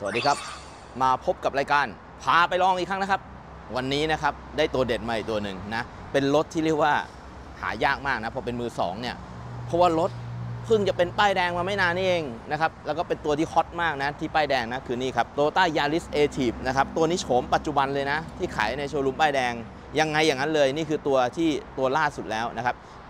วัสดีครับมาพบกับรายการพาไปลองอีกครั้งนะครับวันนี้นะครับได้ตัวเด็ดใหม่ตัวหนึ่งนะเป็นรถที่เรียกว่าหายากมากนะพอเป็นมือสองเนี่ยเพราะว่ารถเพิ่งจะเป็นป้ายแดงมาไม่นานนี่เองนะครับแล้วก็เป็นตัวที่ฮอตมากนะที่ป้ายแดงนะคือนี่ครับ Toyota Yaris Active นะครับตัวนี้โฉมปัจจุบันเลยนะที่ขายในโชว์รูมป้ายแดงยังไงอย่างนั้นเลยนี่คือตัวล่าสุดแล้วนะครับปี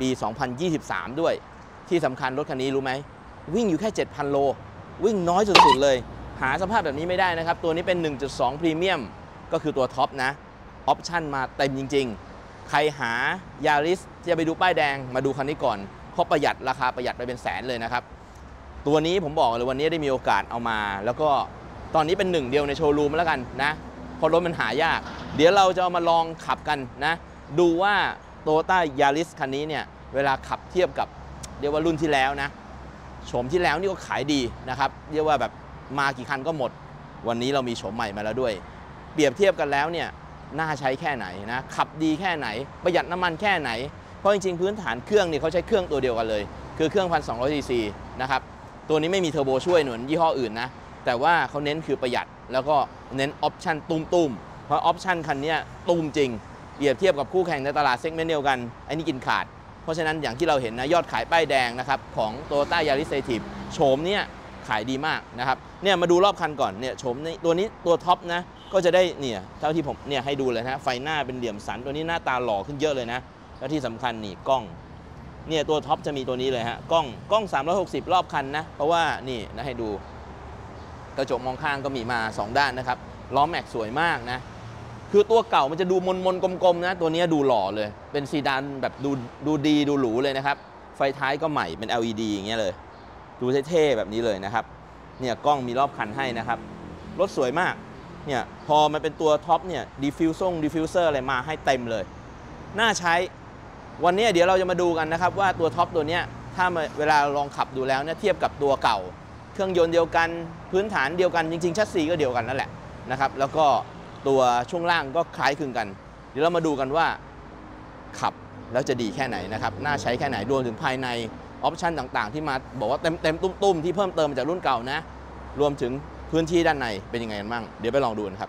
2023 ด้วยที่สำคัญรถคันนี้รู้ไหมวิ่งอยู่แค่ 7,000 โลวิ่งน้อยสุดๆเลยหาสภาพแบบนี้ไม่ได้นะครับตัวนี้เป็น 1.2 พรีเมียมก็คือตัวท็อปนะออปชั่นมาเต็มจริงๆใครหายาริสจะไปดูป้ายแดงมาดูคันนี้ก่อนเพราะประหยัดราคาประหยัดไปเป็นแสนเลยนะครับตัวนี้ผมบอกเลยวันนี้ได้มีโอกาสเอามาแล้วก็ตอนนี้เป็นหนึ่งเดียวในโชว์รูมแล้วกันนะเพราะรถมันหายากเดี๋ยวเราจะเอามาลองขับกันนะดูว่า Toyota Yaris คันนี้เนี่ยเวลาขับเทียบกับเรียกว่ารุ่นที่แล้วนะโฉมที่แล้วนี่ก็ขายดีนะครับเรียกว่าแบบมากี่คันก็หมดวันนี้เรามีโฉมใหม่มาแล้วด้วยเปรียบเทียบกันแล้วเนี่ยน่าใช้แค่ไหนนะขับดีแค่ไหนประหยัดน้ำมันแค่ไหนเพราะจริงๆพื้นฐานเครื่องนี่เขาใช้เครื่องตัวเดียวกันเลยคือเครื่อง 1,200 ซีซีนะครับตัวนี้ไม่มีเทอร์โบช่วยเหมือนยี่ห้ออื่นนะแต่ว่าเขาเน้นคือประหยัดแล้วก็เน้นออปชั่นตุ้มๆเพราะออปชั่นคันนี้ตุ้มจริงเปรียบเทียบกับคู่แข่งในตลาดเซกเมนต์เดียวกันไอ้นี่กินขาดเพราะฉะนั้นอย่างที่เราเห็นนะยอดขายป้ายแดงนะครับของ Toyota Yaris Active โฉมเนี่ยขายดีมากนะครับเนี่ยมาดูรอบคันก่อนเนี่ยโฉมตัวนี้ตัวท็อปนะก็จะได้เนี่ยเท่าที่ผมเนี่ยให้ดูเลยนะไฟหน้าเป็นเหลี่ยมสันตัวนี้หน้าตาหล่อขึ้นเยอะเลยนะแล้วที่สำคัญนี่กล้องเนี่ยตัวท็อปจะมีตัวนี้เลยฮะกล้อง360รอบคันนะเพราะว่านี่นะให้ดูกระจกมองข้างก็มีมา2ด้านนะครับล้อแม็กสวยมากนะคือตัวเก่ามันจะดูมนกลมๆนะตัวนี้ดูหล่อเลยเป็นซีดานแบบดูดีดูหรูเลยนะครับไฟท้ายก็ใหม่เป็น LED อย่างเงี้ยเลยดูเท่ๆแบบนี้เลยนะครับเนี่ยกล้องมีรอบคันให้นะครับรถสวยมากเนี่ยพอมันเป็นตัวท็อปเนี่ยดิฟฟิวเซอร์อะไรมาให้เต็มเลยน่าใช้วันนี้เดี๋ยวเราจะมาดูกันนะครับว่าตัวท็อปตัวเนี้ยถ้าเวลาลองขับดูแล้วเนี่ยเทียบกับตัวเก่าเครื่องยนต์เดียวกันพื้นฐานเดียวกันจริงๆชัสซีก็เดียวกันนั่นแหละนะครับแล้วก็ตัวช่วงล่างก็คล้ายคลึงกันเดี๋ยวเรามาดูกันว่าขับแล้วจะดีแค่ไหนนะครับน่าใช้แค่ไหนรวมถึงภายในออปชันต่างๆที่มาบอกว่าเต็มตุ้มๆที่เพิ่มเติมมาจากรุ่นเก่านะรวมถึงพื้นที่ด้านในเป็นยังไงกันบ้างเดี๋ยวไปลองดูนะครับ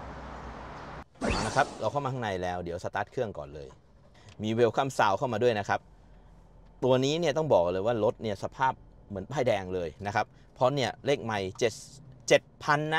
นะครับเราเข้ามาข้างในแล้วเดี๋ยวสตาร์ทเครื่องก่อนเลยมีเวลคัมซาวเข้ามาด้วยนะครับตัวนี้เนี่ยต้องบอกเลยว่ารถเนี่ยสภาพเหมือนป้ายแดงเลยนะครับเพราะเนี่ยเลขไมล์7,000นะ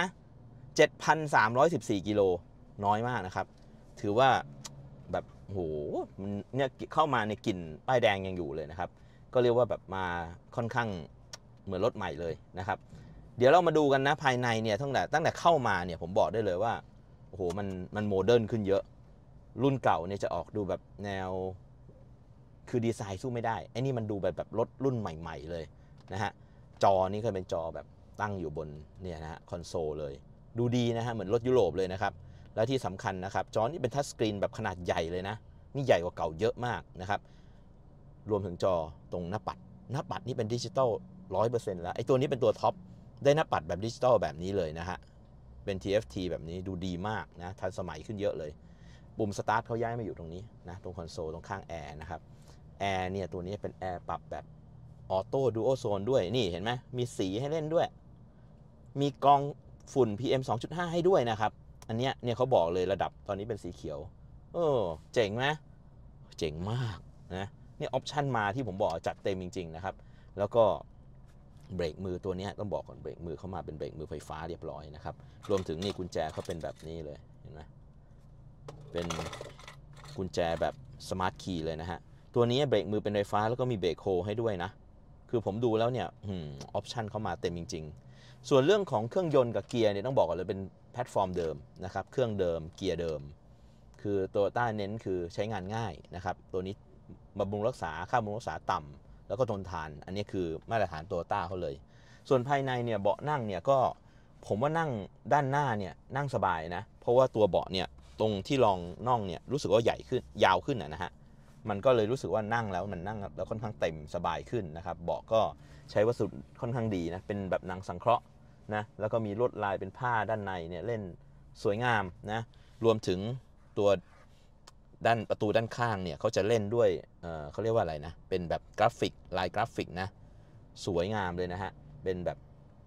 7,314 กิโลน้อยมากนะครับถือว่าแบบโหเนี่ยเข้ามาในกลิ่นป้ายแดงยังอยู่เลยนะครับก็เรียกว่าแบบมาค่อนข้างเหมือนรถใหม่เลยนะครับเดี๋ยวเรามาดูกันนะภายในเนี่ยตั้งแต่เข้ามาเนี่ยผมบอกได้เลยว่าโอ้โหมันโมเดิร์นขึ้นเยอะรุ่นเก่าเนี่ยจะออกดูแบบแนวคือดีไซน์สู้ไม่ได้ไอ้นี่มันดูแบบรถรุ่นใหม่ๆเลยนะฮะจอนี่เคยเป็นจอแบบตั้งอยู่บนเนี่ยนะฮะคอนโซลเลยดูดีนะฮะเหมือนรถยุโรปเลยนะครับแล้วที่สำคัญนะครับจอนี่เป็นทัชสกรีนแบบขนาดใหญ่เลยนะนี่ใหญ่กว่าเก่าเยอะมากนะครับรวมถึงจอตรงหน้าปัดนี่เป็นดิจิตอล 100% แล้วไอ้ตัวนี้เป็นตัวท็อปได้หน้าปัดแบบดิจิตอลแบบนี้เลยนะฮะเป็น TFT แบบนี้ดูดีมากนะทันสมัยขึ้นเยอะเลยปุ่มสตาร์ทเขาย้ายมาอยู่ตรงนี้นะตรงคอนโซลตรงข้างแอร์นะครับแอร์เนี่ยตัวนี้เป็นแอร์ปรับแบบออโต้ดูโอโซนด้วยนี่เห็นไหมมีสีให้เล่นด้วยมีกรองฝุ่น PM 2.5 ให้ด้วยนะครับอันเนี้ยเนี่ยเขาบอกเลยระดับตอนนี้เป็นสีเขียวเจ๋งไหมเจ๋งมากนะนี่ออปชั่นมาที่ผมบอกจัดเต็มจริงๆนะครับแล้วก็เบรกมือตัวนี้ต้องบอกก่อนเบรกมือเข้ามาเป็นเบรกมือไฟฟ้าเรียบร้อยนะครับรวมถึงนี่กุญแจเขาเป็นแบบนี้เลยเห็นไหมเป็นกุญแจแบบสมาร์ทคีย์เลยนะฮะตัวนี้เบรกมือเป็นไฟฟ้าแล้วก็มีเบรกโฮให้ด้วยนะคือผมดูแล้วเนี่ยออปชั่นเข้ามาเต็มจริงๆส่วนเรื่องของเครื่องยนต์กับเกียร์เนี่ยต้องบอกก่อนเลยเป็นแพลตฟอร์มเดิมนะครับเครื่องเดิมเกียร์เดิมคือToyotaเน้นคือใช้งานง่ายนะครับตัวนี้บำรุงรักษาค่าบำรุงรักษาต่ำแล้วก็ทนทานอันนี้คือมาตรฐานToyotaเขาเลยส่วนภายในเนี่ยเบาะนั่งเนี่ยก็ผมว่านั่งด้านหน้าเนี่ยนั่งสบายนะเพราะว่าตัวเบาะเนี่ยตรงที่รองน่องเนี่ยรู้สึกว่าใหญ่ขึ้นยาวขึ้นนะฮะมันก็เลยรู้สึกว่านั่งแล้วมันนั่งแล้วค่อนข้างเต็มสบายขึ้นนะครับเบาะก็ใช้วัสดุค่อนข้างดีนะเป็นแบบหนังสังเคราะห์นะแล้วก็มีลวดลายเป็นผ้าด้านในเนี่ยเล่นสวยงามนะรวมถึงตัวด้านประตูด้านข้างเนี่ยเขาจะเล่นด้วยเขาเรียกว่าอะไรนะเป็นแบบกราฟิกลายกราฟิกนะสวยงามเลยนะฮะเป็นแบบ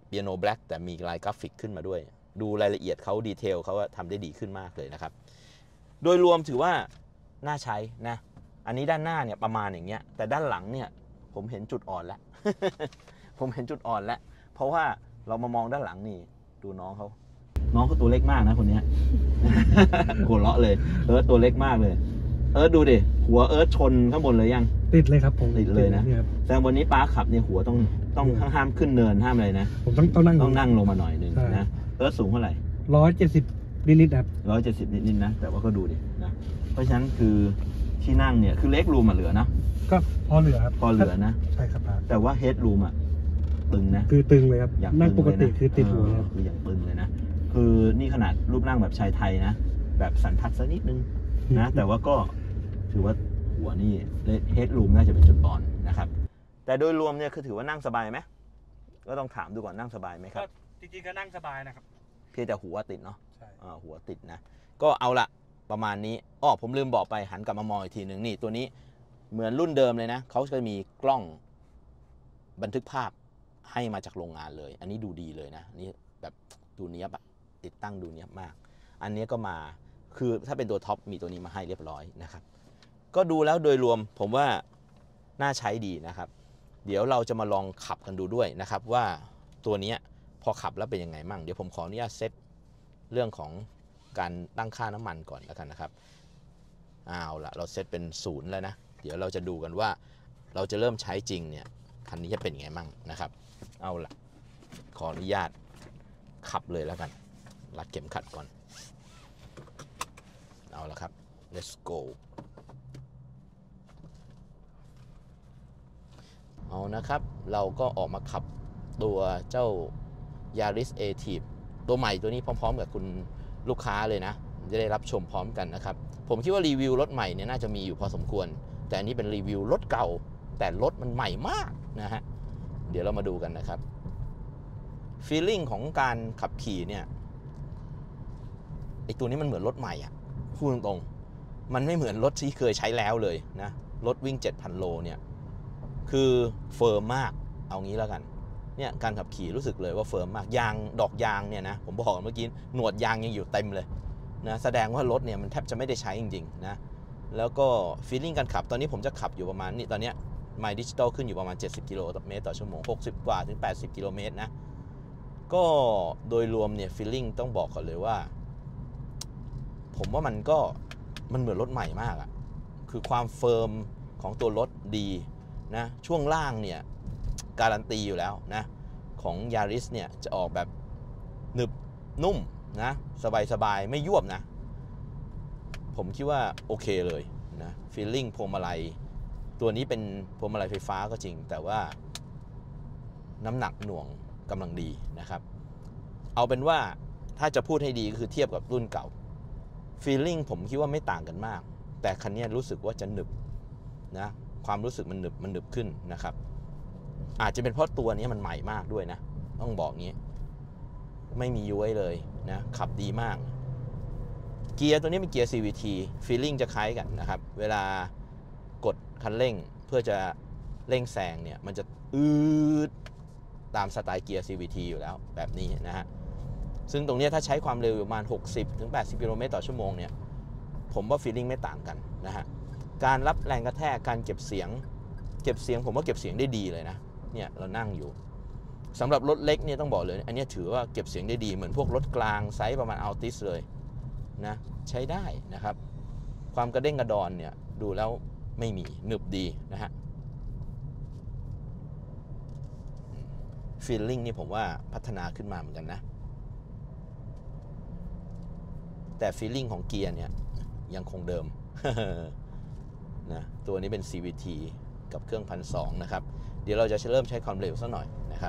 เปียโนแบล็กแต่มีลายกราฟิกขึ้นมาด้วยดูรายละเอียดเขาดีเทลเขาทำได้ดีขึ้นมากเลยนะครับโดยรวมถือว่าน่าใช้นะอันนี้ด้านหน้าเนี่ยประมาณอย่างเงี้ยแต่ด้านหลังเนี่ยผมเห็นจุดอ่อนแล้ว ผมเห็นจุดอ่อนแล้วเพราะว่าเรามามองด้านหลังนี่ดูน้องเขาตัวเล็กมากนะคนนี้ หัวเราะเลยตัวเล็กมากเลยดูดิหัวชนข้างบนเลยยังติดเลยครับผมติดเลยนะแต่วันนี้ป้าขับเนี่ยหัวต้องห้ามขึ้นเนินห้ามอะไรนะผมต้องนั่งลงมาหน่อยนึงนะสูงเท่าไหร่ 170นิดครับ 170นิดนะแต่ว่าก็ดูดินะเพราะฉะนั้นคือที่นั่งเนี่ยคือเล็กรูมเหลือนะก็พอเหลือครับพอเหลือนะใช่ครับแต่ว่าเฮดรูมตึงนะคือตึงเลยครับนั่งปกติคือติดหัวคืออย่างตึงเลยนะคือนี่ขนาดรูปร่างแบบชายไทยนะแบบสันทัดสักนิดนึงนะแต่ว่าก็ถือว่าหัวนี่เฮดรูมน่าจะเป็นจุดอ่อนนะครับแต่โดยรวมเนี่ยคือถือว่านั่งสบายไหมก็ต้องถามดูก่อนนั่งสบายไหมครับจริงๆก็นั่งสบายนะครับเพียงแต่หัวติดเนาะหัวติดนะก็เอาละประมาณนี้ผมลืมบอกไปหันกลับมามองอีกทีหนึ่งนี่ตัวนี้เหมือนรุ่นเดิมเลยนะเขาจะมีกล้องบันทึกภาพให้มาจากโรงงานเลยอันนี้ดูดีเลยนะนี่แบบดูเนี้ยบติดตั้งดูเนี้ยบมากอันนี้ก็มาคือถ้าเป็นตัวท็อปมีตัวนี้มาให้เรียบร้อยนะครับก็ดูแล้วโดยรวมผมว่าน่าใช้ดีนะครับเดี๋ยวเราจะมาลองขับกันดูด้วยนะครับว่าตัวนี้พอขับแล้วเป็นยังไงมั่งเดี๋ยวผมขออนุญาตเซตเรื่องของการตั้งค่าน้ำมันก่อนแล้วกันนะครับเอาละเราเซตเป็น0แล้วนะเดี๋ยวเราจะดูกันว่าเราจะเริ่มใช้จริงเนี่ยคันนี้จะเป็นยังไงมั่งนะครับเอาละขออนุญาตขับเลยแล้วกันรัดเข็มขัดก่อนเอาละครับ let's go เอานะครับเราก็ออกมาขับตัวเจ้า Yaris Active ตัวใหม่ตัวนี้พร้อมๆกับคุณลูกค้าเลยนะจะได้รับชมพร้อมกันนะครับผมคิดว่ารีวิวรถใหม่เนี่ยน่าจะมีอยู่พอสมควรแต่อันนี้เป็นรีวิวรถเก่าแต่รถมันใหม่มากนะฮะเดี๋ยวเรามาดูกันนะครับฟีลลิ่งของการขับขี่เนี่ยไอตัวนี้มันเหมือนรถใหม่อ่ะพูดตรงๆมันไม่เหมือนรถที่เคยใช้แล้วเลยนะรถวิ่ง 7,000 โลเนี่ยคือเฟิร์มมากเอางี้แล้วกันเนี่ยการขับขี่รู้สึกเลยว่าเฟิร์มมากยางดอกยางเนี่ยนะผมบอกเมื่อกี้หนวดยางยังอยู่เต็มเลยนะแสดงว่ารถเนี่ยมันแทบจะไม่ได้ใช้จริงๆนะแล้วก็ฟีลลิ่งการขับตอนนี้ผมจะขับอยู่ประมาณนี่ตอนนี้My Digital ขึ้นอยู่ประมาณ70 กิโลเมตรต่อชั่วโมง60 กว่าถึง80 กิโลเมตรนะก็โดยรวมเนี่ยฟีลลิ่งต้องบอกก่อนเลยว่าผมว่ามันเหมือนรถใหม่มากอะคือความเฟิร์มของตัวรถดีนะช่วงล่างเนี่ยการันตีอยู่แล้วนะของ Yaris เนี่ยจะออกแบบหนึบนุ่มนะสบายๆไม่ยวบนะผมคิดว่าโอเคเลยนะฟีลลิ่งพวงมาลัยตัวนี้เป็นพวงมาลัยไฟฟ้าก็จริงแต่ว่าน้ำหนักหน่วงกำลังดีนะครับเอาเป็นว่าถ้าจะพูดให้ดีก็คือเทียบกับรุ่นเก่าฟีลลิ่งผมคิดว่าไม่ต่างกันมากแต่คันนี้รู้สึกว่าจะหนึบนะความรู้สึกมันหนึบขึ้นนะครับอาจจะเป็นเพราะตัวนี้มันใหม่มากด้วยนะต้องบอกงี้ไม่มีย้วยเลยนะขับดีมากเกียร์ตัวนี้เป็นเกียร์ CVT ฟีลลิ่งจะคล้ายกันนะครับเวลากดคันเร่งเพื่อจะเร่งแซงเนี่ยมันจะตามสไตล์เกียร์ CVT อยู่แล้วแบบนี้นะฮะซึ่งตรงนี้ถ้าใช้ความเร็วประมาณ60 ถึง 80 กิโลเมตรต่อชั่วโมงเนี่ยผมว่าฟีลลิ่งไม่ต่างกันนะฮะการรับแรงกระแทกการเก็บเสียงผมว่าเก็บเสียงได้ดีเลยนะเนี่ยเรานั่งอยู่สำหรับรถเล็กเนี่ยต้องบอกเลยอันนี้ถือว่าเก็บเสียงได้ดีเหมือนพวกรถกลางไซส์ประมาณ Altis เลยนะใช้ได้นะครับความกระเด้งกระดอนเนี่ยดูแล้วไม่มีหนึบดีนะฮะฟีลลิ่งนี่ผมว่าพัฒนาขึ้นมาเหมือนกันนะแต่ฟีลลิ่งของเกียร์เนี่ยยังคงเดิม นะตัวนี้เป็น CVT กับเครื่อง 1,200 นะครับเดี๋ยวเราจะเริ่มใช้ความเร็วสักหน่อยนะครับ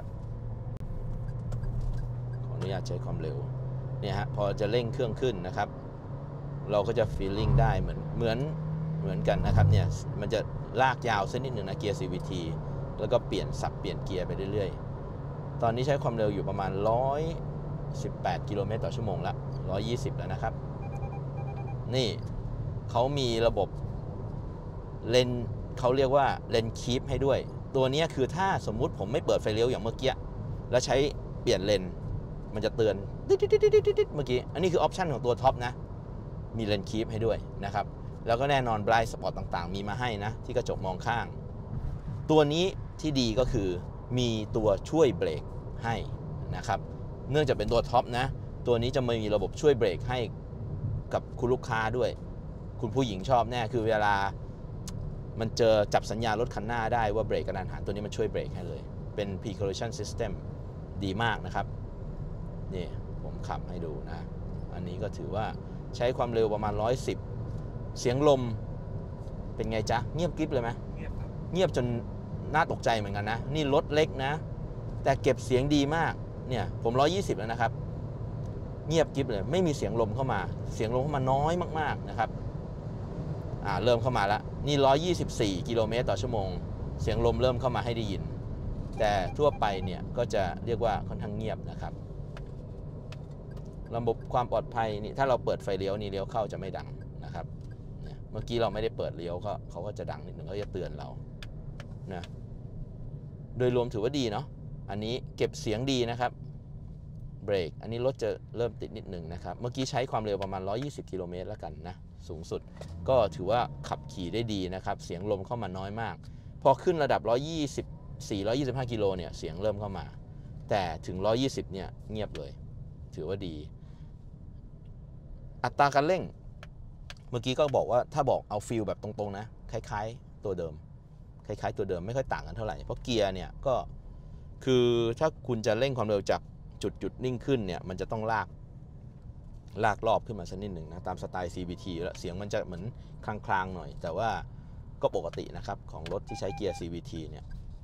ขออนุญาตใช้ความเร็วเนี่ยฮะพอจะเร่งเครื่องขึ้นนะครับเราก็จะฟีลลิ่งได้เหมือนกันนะครับเนี่ยมันจะลากยาวเส้นนิดหนึ่งนะเกียร์ CVT แล้วก็เปลี่ยนเกียร์ไปเรื่อยๆตอนนี้ใช้ความเร็วอยู่ประมาณ118 กิโลเมตรต่อชั่วโมงละ120แล้วนะครับนี่เขามีระบบเลนเขาเรียกว่าเลนคีปให้ด้วยตัวนี้คือถ้าสมมุติผมไม่เปิดไฟเลี้ยวอย่างเมื่อกี้แล้วใช้ปลี่ยนเลนมันจะเตือนดิดเมื่อกี้อันนี้คือออปชันของตัวท็อปนะมีเลนคีปให้ด้วยนะครับแล้วก็แน่นอนบลายสปอตต่างๆมีมาให้นะที่กระจกมองข้างตัวนี้ที่ดีก็คือมีตัวช่วยเบรกให้นะครับเนื่องจากเป็นตัวท็อปนะตัวนี้จะมีระบบช่วยเบรกให้กับคุณลูกค้าด้วยคุณผู้หญิงชอบแน่คือเวลามันเจอจับสัญญาณรถคันหน้าได้ว่าเบรกกระทันหันตัวนี้มันช่วยเบรกให้เลยเป็น Pre-collision System ดีมากนะครับนี่ผมขับให้ดูนะอันนี้ก็ถือว่าใช้ความเร็วประมาณ110เสียงลมเป็นไงจ๊ะเงียบกริบเลยไหมเงียบครับเงียบจนน่าตกใจเหมือนกันนะนี่รถเล็กนะแต่เก็บเสียงดีมากเนี่ยผม120แล้วนะครับเงียบกริบเลยไม่มีเสียงลมเข้ามาเสียงลมเข้ามาน้อยมากๆนะครับเริ่มเข้ามาแล้วนี่124กิโลเมตรต่อชั่วโมงเสียงลมเริ่มเข้ามาให้ได้ยินแต่ทั่วไปเนี่ยก็จะเรียกว่าค่อนข้างเงียบนะครับระบบความปลอดภัยนี่ถ้าเราเปิดไฟเลี้ยวนี่เลี้ยวเข้าจะไม่ดังนะครับเมื่อกี้เราไม่ได้เปิดเลี้ยวเขาก็จะดังนิดหนึ่งเขาจะเตือนเรานะโดยรวมถือว่าดีเนาะอันนี้เก็บเสียงดีนะครับเบรกอันนี้รถจะเริ่มติดนิดหนึ่งนะครับเมื่อกี้ใช้ความเร็วประมาณ120กิโลเมตรแล้วกันนะสูงสุดก็ถือว่าขับขี่ได้ดีนะครับเสียงลมเข้ามาน้อยมากพอขึ้นระดับ124-125กิโลเนี่ยเสียงเริ่มเข้ามาแต่ถึง120เนี่ยเงียบเลยถือว่าดีอัตราการเร่งเมื่อกี้ก็บอกว่าถ้าบอกเอาฟีลแบบตรงๆนะคล้ายๆตัวเดิมคล้ายๆตัวเดิมไม่ค่อยต่างกันเท่าไหร่เพราะเกียร์เนี่ยก็คือถ้าคุณจะเร่งความเร็วจากจุดนิ่งขึ้นเนี่ยมันจะต้องลากรอบขึ้นมาสักนิดหนึ่งนะตามสไตล์ CVT แล้วเสียงมันจะเหมือนคลางๆหน่อยแต่ว่าก็ปกตินะครับของรถที่ใช้เกียร์ CVT เนี่ย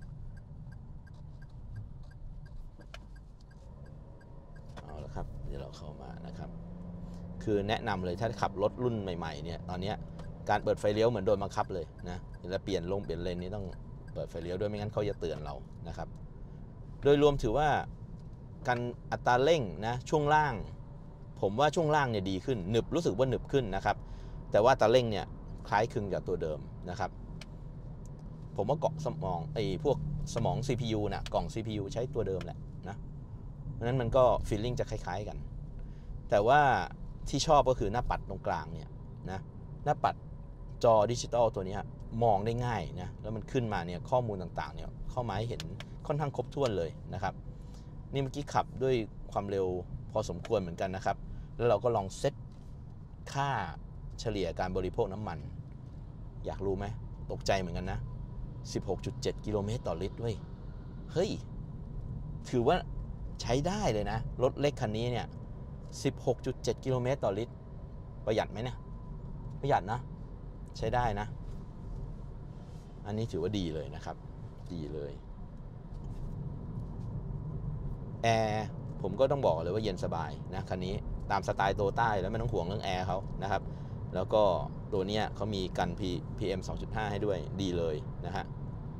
เอาละครับเดี๋ยวเราเข้ามานะครับคือแนะนำเลยถ้าขับรถรุ่นใหม่ๆเนี่ยตอนนี้การเปิดไฟเลี้ยวเหมือนโดนบังคับเลยนะแล้วเปลี่ยนเลนนี่ต้องเปิดไฟเลี้ยวด้วยไม่งั้นเขาจะเตือนเรานะครับโดยรวมถือว่าการอัตราเร่งนะช่วงล่างผมว่าช่วงล่างเนี่ยดีขึ้นรู้สึกว่าหนึบขึ้นนะครับแต่ว่าอัตราเร่งเนี่ยคล้ายคลึงกับตัวเดิมนะครับผมว่าเกาะสมองพวกสมอง CPU นะกล่อง CPU ใช้ตัวเดิมแหละนะเพราะนั้นมันก็ฟีลลิ่งจะคล้ายๆกันแต่ว่าที่ชอบก็คือหน้าปัดตรงกลางเนี่ยนะหน้าปัดจอดิจิตอลตัวนี้มองได้ง่ายนะแล้วมันขึ้นมาเนี่ยข้อมูลต่างๆเนี่ยเข้ามาให้เห็นค่อนข้างครบถ้วนเลยนะครับนี่เมื่อกี้ขับด้วยความเร็วพอสมควรเหมือนกันนะครับแล้วเราก็ลองเซตค่าเฉลี่ยการบริโภคน้ำมันอยากรู้ไหมตกใจเหมือนกันนะ 16.7 กิโลเมตรต่อลิตรด้วยเฮ้ยถือว่าใช้ได้เลยนะรถเล็กคันนี้เนี่ย 16.7 กิโลเมตรต่อลิตรประหยัดไหมเนี่ยประหยัดนะใช้ได้นะอันนี้ถือว่าดีเลยนะครับดีเลยแอร์ผมก็ต้องบอกเลยว่าเย็นสบายนะคันนี้ตามสไตล์โตโยต้าแล้วไม่ต้องห่วงเรื่องแอร์เขานะครับแล้วก็ตัวนี้เขามีกัน PM 2.5 ให้ด้วยดีเลยนะฮะ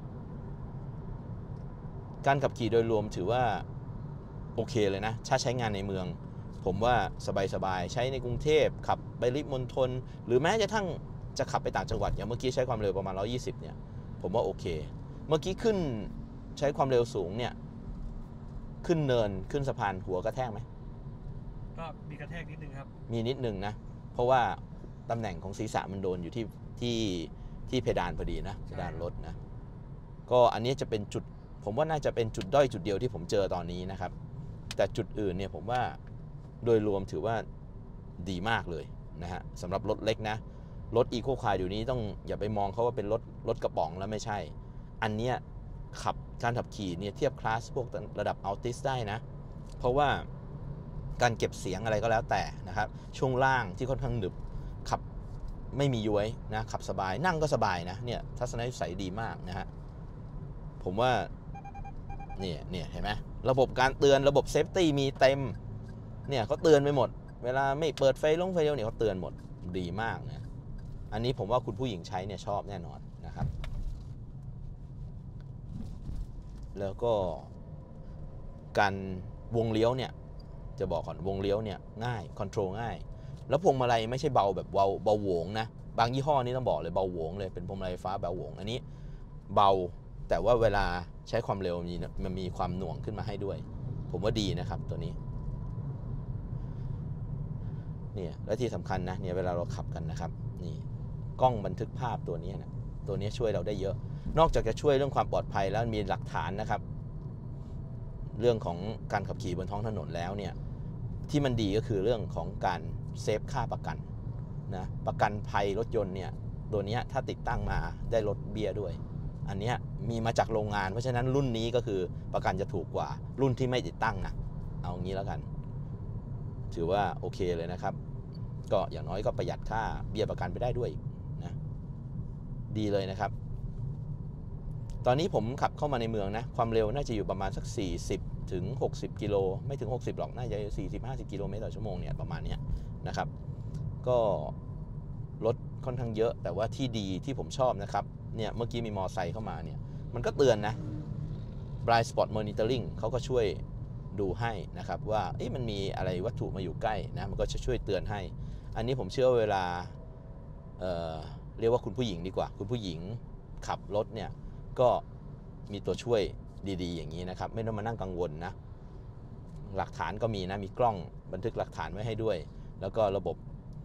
การขับขี่โดยรวมถือว่าโอเคเลยนะถ้าใช้งานในเมืองผมว่าสบายๆใช้ในกรุงเทพขับไปปริมณฑลหรือแม้กระทั่งจะขับไปต่างจังหวัดอย่างเมื่อกี้ใช้ความเร็วประมาณ120เนี่ยผมว่าโอเคเมื่อกี้ขึ้นใช้ความเร็วสูงเนี่ยขึ้นเนินขึ้นสะพานหัวกระแทกไหมก็มีกระแทกนิดนึงครับมีนิดนึงนะเพราะว่าตำแหน่งของศีรษะมันโดนอยู่ที่เพดานพอดีนะเพดานรถนะก็อันนี้จะเป็นจุดผมว่าน่าจะเป็นจุดด้อยจุดเดียวที่ผมเจอตอนนี้นะครับแต่จุดอื่นเนี่ยผมว่าโดยรวมถือว่าดีมากเลยนะฮะสำหรับรถเล็กนะรถอีโคคาร์อยู่นี้ต้องอย่าไปมองเขาว่าเป็นรถกระป๋องแล้วไม่ใช่อันเนี้ยการขับขี่เนี่ยเทียบคลาสพวกระดับอัลติสได้นะเพราะว่าการเก็บเสียงอะไรก็แล้วแต่นะครับช่วงล่างที่ค่อนข้างหนึบขับไม่มีย้วยนะขับสบายนั่งก็สบายนะเนี่ยทัศนวิสัยดีมากนะฮะผมว่าเนี่ยเห็นไหมระบบการเตือนระบบเซฟตี้มีเต็มเนี่ยเขาเตือนไปหมดเวลาไม่เปิดไฟเลี้ยวเนี่ยเขาเตือนหมดดีมากนะอันนี้ผมว่าคุณผู้หญิงใช้เนี่ยชอบแน่นอนนะครับแล้วก็การวงเลี้ยวเนี่ยจะบอกก่อนวงเลี้ยวเนี่ยง่ายคอนโทรลง่ายแล้วพวงมาลัยไม่ใช่เบาแบบเบาโหวงนะบางยี่ห้อนี้ต้องบอกเลยเบาโหวงเลยเป็นพวงมาลัยไฟฟ้าเบาโหวงอันนี้เบาแต่ว่าเวลาใช้ความเร็วมันมีความหน่วงขึ้นมาให้ด้วยพผมว่าดีนะครับตัวนี้เนี่ยและที่สำคัญนะเนี่ยเวลาเราขับกันนะครับนี่กล้องบันทึกภาพตัวนี้นะตัวนี้ช่วยเราได้เยอะนอกจากจะช่วยเรื่องความปลอดภัยแล้วมีหลักฐานนะครับเรื่องของการขับขี่บนท้องถนนแล้วเนี่ยที่มันดีก็คือเรื่องของการเซฟค่าประกันนะประกันภัยรถยนต์เนี่ยตัวนี้ถ้าติดตั้งมาได้ลดเบี้ยด้วยอันนี้มีมาจากโรงงานเพราะฉะนั้นรุ่นนี้ก็คือประกันจะถูกกว่ารุ่นที่ไม่ติดตั้งนะเอางี้แล้วกันถือว่าโอเคเลยนะครับก็อย่างน้อยก็ประหยัดค่าเบี้ยประกันไปได้ด้วยนะดีเลยนะครับตอนนี้ผมขับเข้ามาในเมืองนะความเร็วน่าจะอยู่ประมาณสัก40ถึง60กิโลไม่ถึง60หรอกน่าจะ40-50กิโลเมตรต่อชั่วโมงเนี่ยประมาณนี้นะครับก็รถค่อนข้างเยอะแต่ว่าที่ดีที่ผมชอบนะครับเนี่ยเมื่อกี้มีมอไซค์เข้ามาเนี่ยมันก็เตือนนะ Blind Spot Monitoring เขาก็ช่วยดูให้นะครับว่ามันมีอะไรวัตถุมาอยู่ใกล้นะมันก็จะช่วยเตือนให้อันนี้ผมเชื่อว่าเวลาเรียกว่าคุณผู้หญิงดีกว่าคุณผู้หญิงขับรถเนี่ยก็มีตัวช่วยดีๆอย่างนี้นะครับไม่ต้องมานั่งกังวลนะหลักฐานก็มีนะมีกล้องบันทึกหลักฐานไว้ให้ด้วยแล้วก็ระบบ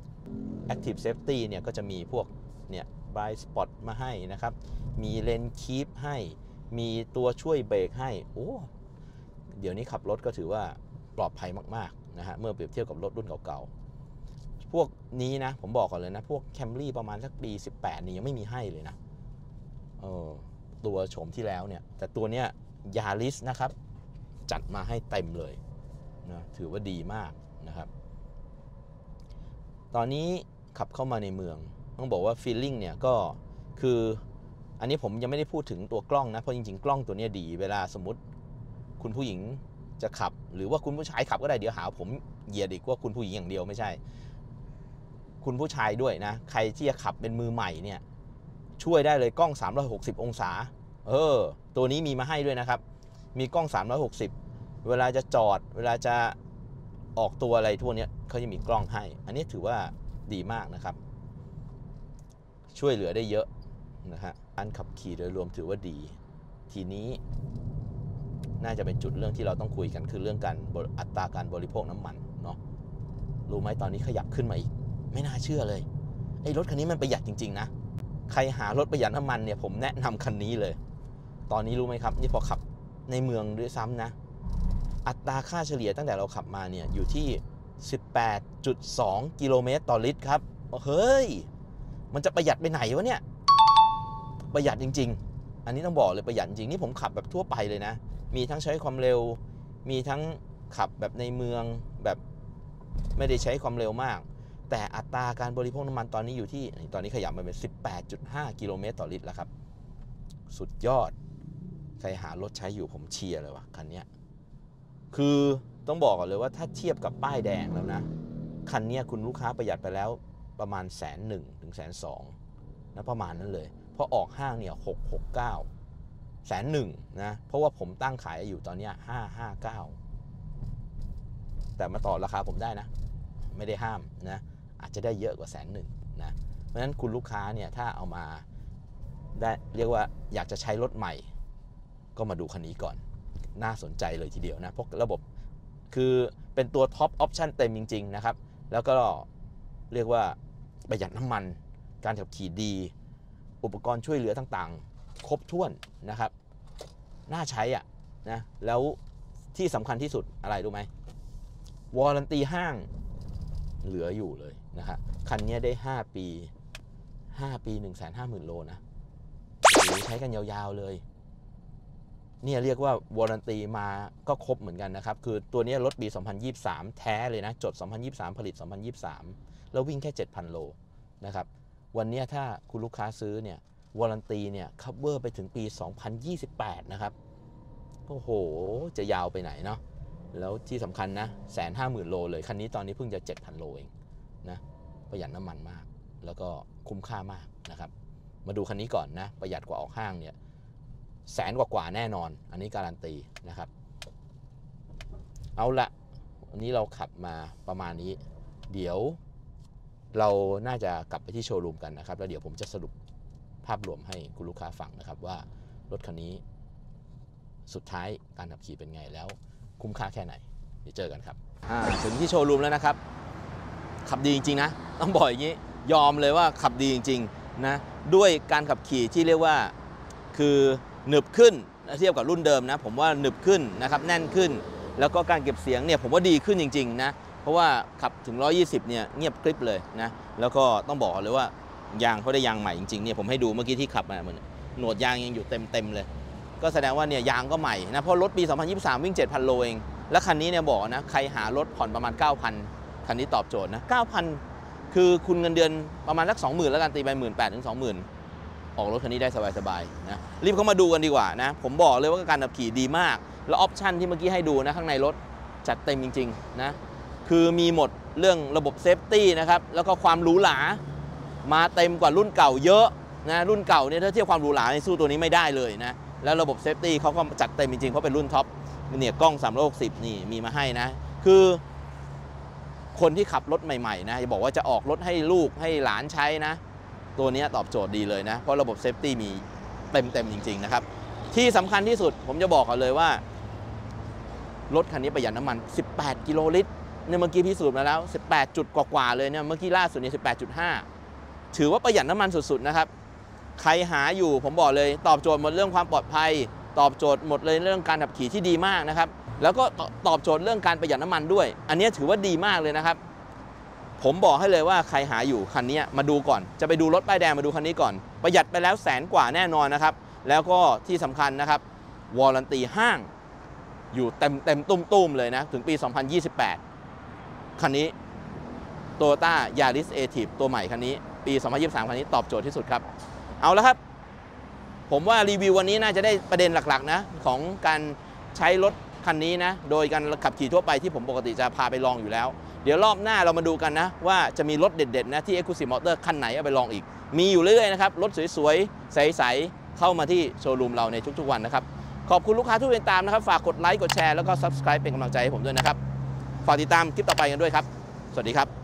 Active Safety เนี่ยก็จะมีพวกเนี่ย Blind Spot มาให้นะครับมีเลนคีปให้มีตัวช่วยเบรกให้โอ้เดี๋ยวนี้ขับรถก็ถือว่าปลอดภัยมากๆนะฮะเมื่อเปรียบเทียบกับรถรุ่นเก่าๆพวกนี้นะผมบอกก่อนเลยนะพวก Camry ประมาณสักปี18นี่ยังไม่มีให้เลยนะตัวโฉมที่แล้วเนี่ยแต่ตัวเนี้ย Yaris นะครับจัดมาให้เต็มเลยนะถือว่าดีมากนะครับตอนนี้ขับเข้ามาในเมืองต้องบอกว่า feeling เนี่ยก็คืออันนี้ผมยังไม่ได้พูดถึงตัวกล้องนะเพราะจริงๆกล้องตัวนี้ดีเวลาสมมติคุณผู้หญิงจะขับหรือว่าคุณผู้ชายขับก็ได้เดี๋ยวหาผมเหยียดอีกว่าคุณผู้หญิงอย่างเดียวไม่ใช่คุณผู้ชายด้วยนะใครที่จะขับเป็นมือใหม่เนี่ยช่วยได้เลยกล้อง360องศาตัวนี้มีมาให้ด้วยนะครับมีกล้อง360เวลาจะจอดเวลาจะออกตัวอะไรทั่วนี้เขาจะมีกล้องให้อันนี้ถือว่าดีมากนะครับช่วยเหลือได้เยอะนะฮะการขับขี่โดยรวมถือว่าดีทีนี้น่าจะเป็นจุดเรื่องที่เราต้องคุยกันคือเรื่องการอัตราการบริโภคน้ำมันเนาะรู้ไหมตอนนี้ขยับขึ้นมาอีกไม่น่าเชื่อเลยไอ้รถคันนี้มันประหยัดจริงๆนะใครหารถประหยัดน้ำมันเนี่ยผมแนะนำคันนี้เลยตอนนี้รู้ไหมครับนี่พอขับในเมืองด้วยซ้ำนะอัตราค่าเฉลี่ยตั้งแต่เราขับมาเนี่ยอยู่ที่ 18.2 กิโลเมตรต่อลิตรครับเฮ้ยมันจะประหยัดไปไหนวะเนี่ยประหยัดจริงๆอันนี้ต้องบอกเลยประหยัดจริงนี่ผมขับแบบทั่วไปเลยนะมีทั้งใช้ความเร็วมีทั้งขับแบบในเมืองแบบไม่ได้ใช้ความเร็วมากแต่อัตราการบริโภคน้ำมันตอนนี้อยู่ที่ตอนนี้ขยับมาเป็น 18.5 กิโลเมตรต่อลิตรแล้วครับสุดยอดใครหารถใช้อยู่ผมเชียร์เลยว่ะคันนี้คือต้องบอกก่อนเลยว่าถ้าเทียบกับป้ายแดงแล้วนะคันนี้คุณลูกค้าประหยัดไปแล้วประมาณ101,000 ถึง 102,000นะประมาณนั้นเลยเพราะออกห้างเนี่ย669 101,000นะเพราะว่าผมตั้งขายอยู่ตอนนี้559แต่มาต่อราคาผมได้นะไม่ได้ห้ามนะอาจจะได้เยอะกว่า101,000นะเพราะฉะนั้นคุณลูกค้าเนี่ยถ้าเอามาได้เรียกว่าอยากจะใช้รถใหม่ก็มาดูคันนี้ก่อนน่าสนใจเลยทีเดียวนะเพราะระบบคือเป็นตัวท็อปออปชั่นเต็มจริงๆนะครับแล้วก็เรียกว่าประหยัดน้ำมันการขับขี่ดีอุปกรณ์ช่วยเหลือต่างๆครบถ้วนนะครับน่าใช้อ่ะนะแล้วที่สำคัญที่สุดอะไรรู้ไหมวารันตีห้างเหลืออยู่เลยนะฮะคันนี้ได้5 ปี 150,000 โลนะหรือใช้กันยาวๆเลยเนี่ยเรียกว่าวารันตีมาก็ครบเหมือนกันนะครับคือตัวนี้รถปี2023แท้เลยนะจด2023ผลิต2023แล้ววิ่งแค่ 7,000 โลนะครับวันนี้ถ้าคุณลูกค้าซื้อเนี่ยวารันตีเนี่ยคัฟเวอร์ไปถึงปี2028นะครับโอ้โหจะยาวไปไหนเนาะแล้วที่สำคัญนะ150,000 โลเลยคันนี้ตอนนี้เพิ่งจะ 7,000 โลเองนะประหยัดน้ำมันมากแล้วก็คุ้มค่ามากนะครับมาดูคันนี้ก่อนนะประหยัดกว่าออกห้างเนี่ย100,000 กว่าแน่นอนอันนี้การันตีนะครับเอาละวันนี้เราขับมาประมาณนี้เดี๋ยวเราน่าจะกลับไปที่โชว์รูมกันนะครับแล้วเดี๋ยวผมจะสรุปภาพรวมให้คุณลูกค้าฟังนะครับว่ารถคันนี้สุดท้ายการขับขี่เป็นไงแล้วคุ้มค่าแค่ไหนเดี๋ยวเจอกันครับถึงที่โชว์รูมแล้วนะครับขับดีจริงๆนะต้องบอกอย่างนี้ยอมเลยว่าขับดีจริงๆนะด้วยการขับขี่ที่เรียกว่าคือหนึบขึ้นเทียบกับรุ่นเดิมนะผมว่าหนึบขึ้นนะครับแน่นขึ้นแล้วก็การเก็บเสียงเนี่ยผมว่าดีขึ้นจริงๆนะเพราะว่าขับถึง120เนี่ยเงียบกริบเลยนะแล้วก็ต้องบอกเลยว่ายางเขาได้ยางใหม่จริงๆเนี่ยผมให้ดูเมื่อกี้ที่ขับมาเหมือนหนวดยางยังอยู่เต็มเลยก็แสดงว่าเนี่ยยางก็ใหม่นะเพราะรถปี 2023 วิ่ง 7,000 โลเองและคันนี้เนี่ยบอกนะใครหารถผ่อนประมาณ 9,000 คันนี้ตอบโจทย์นะ 9,000 คือคุณเงินเดือนประมาณสัก 20,000 แล้วกันตีไป 18,000 ถึง 20,000 ออกรถคันนี้ได้สบายๆนะรีบเข้ามาดูกันดีกว่านะผมบอกเลยว่าการขับขี่ดีมากแล้วออปชั่นที่เมื่อกี้ให้ดูนะข้างในรถจัดเต็มจริงๆนะคือมีหมดเรื่องระบบเซฟตี้นะครับแล้วก็ความหรูหรามาเต็มกว่ารุ่นเก่าเยอะนะรุ่นเก่าเนี่ยถ้าเทียบความหรูหราในสู้ตัวนี้ไม่ได้เลยนะแล้วระบบเซฟตี้เขาก็จัดเต็มจริงๆเพราะเป็นรุ่นท็อปเนี่ยกล้อง360นี่มีมาให้นะคือคนที่ขับรถใหม่ๆนะจะบอกว่าจะออกรถให้ลูกให้หลานใช้นะตัวนี้ตอบโจทย์ดีเลยนะเพราะระบบเซฟตี้มีเต็มจริงๆนะครับที่สำคัญที่สุดผมจะบอกกันเลยว่ารถคันนี้ประหยัดน้ำมัน18 กิโลลิตรเนี่ยเมื่อกี้พิสูจน์มาแล้ว18จุดกว่าเลยเนี่ยเมื่อกี้ล่าสุดเนี่ย18.5ถือว่าประหยัดน้ำมันสุดๆนะครับใครหาอยู่ผมบอกเลยตอบโจทย์หมดเรื่องความปลอดภัยตอบโจทย์หมดเลยเรื่องการขับขี่ที่ดีมากนะครับแล้วก็ตอบโจทย์เรื่องการประหยัดน้ำมันด้วยอันนี้ถือว่าดีมากเลยนะครับผมบอกให้เลยว่าใครหาอยู่คันนี้มาดูก่อนจะไปดูรถป้ายแดงมาดูคันนี้ก่อนประหยัดไปแล้ว100,000 กว่าแน่นอนนะครับแล้วก็ที่สำคัญนะครับวารันตีห้างอยู่เต็มตุ้มเลยนะถึงปี 2028 คันนี้ Toyota Yaris Active ตัวใหม่คันนี้ปี 2023 คันนี้ตอบโจทย์ที่สุดครับเอาละครับผมว่ารีวิววันนี้น่าจะได้ประเด็นหลักๆนะของการใช้รถคันนี้นะโดยการขับขี่ทั่วไปที่ผมปกติจะพาไปลองอยู่แล้วเดี๋ยวรอบหน้าเรามาดูกันนะว่าจะมีรถเด็ดๆนะที่ Exclusive Motor คันไหนเอาไปลองอีกมีอยู่เรื่อยๆนะครับรถสวยๆใสๆเข้ามาที่โชว์รูมเราในทุกๆวันนะครับขอบคุณลูกค้าทุกติดตามนะครับฝากกดไลค์กดแชร์แล้วก็ Subscribe เป็นกำลังใจให้ผมด้วยนะครับฝากติดตามคลิปต่อไปกันด้วยครับสวัสดีครับ